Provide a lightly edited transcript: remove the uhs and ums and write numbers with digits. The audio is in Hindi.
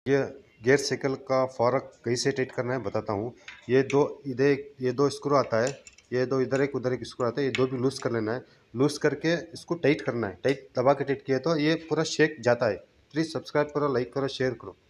ये गियर साइकिल का फ़र्क कैसे टाइट करना है बताता हूँ। ये दो स्क्रू आता है, ये दो इधर एक उधर एक स्क्रू आता है, ये दो भी लूज़ कर लेना है। लूज़ करके इसको टाइट करना है, टाइट दबा के टाइट किया तो ये पूरा शेक जाता है। प्लीज़ सब्सक्राइब करो, लाइक करो, शेयर करो।